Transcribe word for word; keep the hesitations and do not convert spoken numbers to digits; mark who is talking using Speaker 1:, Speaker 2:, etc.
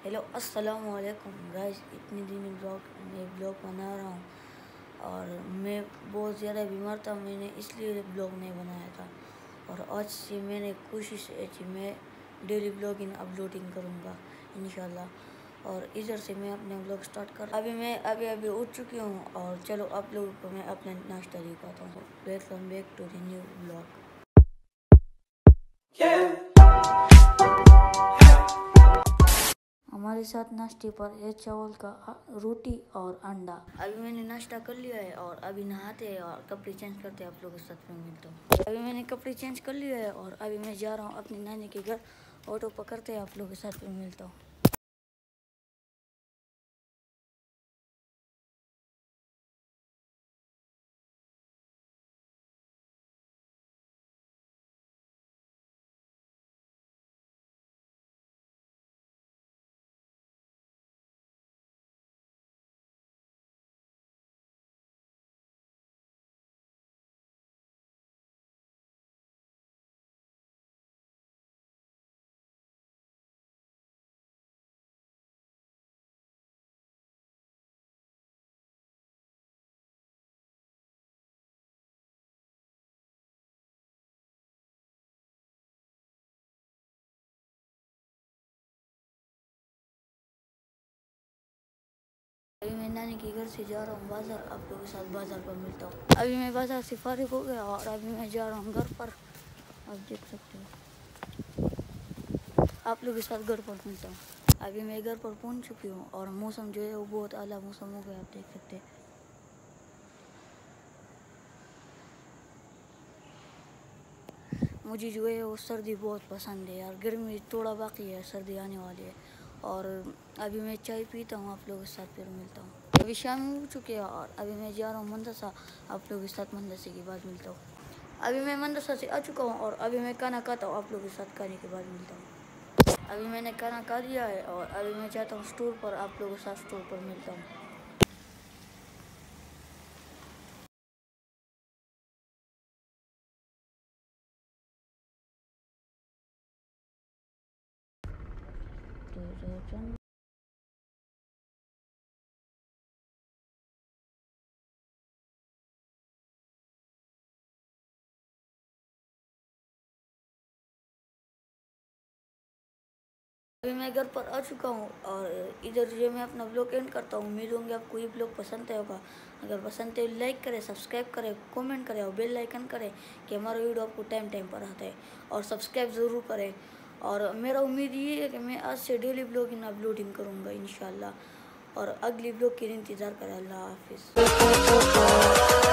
Speaker 1: Hello अस्सलाम वालेकुम guys. इतने दिन ब्लॉग मैं ब्लॉग बना रहा हूँ और मैं बहुत ज़्यादा बीमार था, मैंने इसलिए ब्लॉग नहीं बनाया था। और आज से मैंने कोशिश है कि मैं डेली ब्लॉगिंग अपलोडिंग करूँगा इंशाल्लाह। और इधर से मैं अपने ब्लॉग स्टार्ट कर अभी मैं अभी अभी उठ चुकी हूँ और चलो आप लोगों को मैं अपना नाश्ता दिखाता हूँ। Welcome back to the new blog. हमारे साथ नाश्ते पर है चावल का रोटी और अंडा। अभी मैंने नाश्ता कर लिया है और अभी नहाते हैं और कपड़े चेंज करते हैं, आप लोगों के साथ में मिलता हूँ। अभी मैंने कपड़े चेंज कर लिया है और अभी मैं जा रहा हूँ अपनी नानी के घर। ऑटो पकड़ते हैं, आप लोगों के साथ में मिलता हूँ। अभी मैं नानी के घर से जा रहा हूँ बाज़ार, आप लोगों के साथ बाज़ार पर मिलता हूँ। अभी मैं बाज़ार से फारिग हो गया और अभी मैं जा रहा हूँ घर पर। आप देख सकते हो, आप लोगों के साथ घर पर मिलता हूँ। अभी मैं घर पर पहुँच चुकी हूँ और मौसम जो है वो बहुत आला मौसम हो गया, आप देख सकते हैं। मुझे जो है वो सर्दी बहुत पसंद है यार, गर्मी थोड़ा बाकी है, सर्दी आने वाली है। और अभी मैं चाय पीता हूँ, आप लोगों के साथ फिर मिलता हूँ। अभी शाम हो चुकी है और अभी मैं जा रहा हूँ मदरसा, आप लोगों के साथ मदरसे के बाद मिलता हूँ। अभी मैं मदरसा से आ चुका हूँ और अभी मैं खाना खाता हूँ, आप लोगों के साथ खाने के बाद मिलता हूँ। अभी मैंने खाना खा लिया है और अभी मैं जाता हूँ स्टोर पर, आप लोगों के साथ स्टोर पर मिलता हूँ। अभी मैं घर पर आ चुका हूँ और इधर जो मैं अपना ब्लॉग एंड करता हूँ। उम्मीद होंगे आपको ये ब्लॉग पसंद आया होगा। अगर पसंद है लाइक करें, सब्सक्राइब करें, कमेंट करें और बेल आइकन करें कि हमारा वीडियो आपको टाइम टाइम पर आता है। और सब्सक्राइब ज़रूर करें। और मेरा उम्मीद ये है कि मैं आज से डेली ब्लॉगिंग अपलोडिंग करूँगा इंशाल्लाह। और अगली ब्लॉग के लिए इंतज़ार करें। अल्लाह हाफिज़।